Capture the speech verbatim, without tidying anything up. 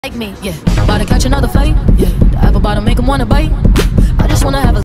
like me, yeah. About to catch another fight, yeah. The apple bottom make him wanna bite. I just wanna have a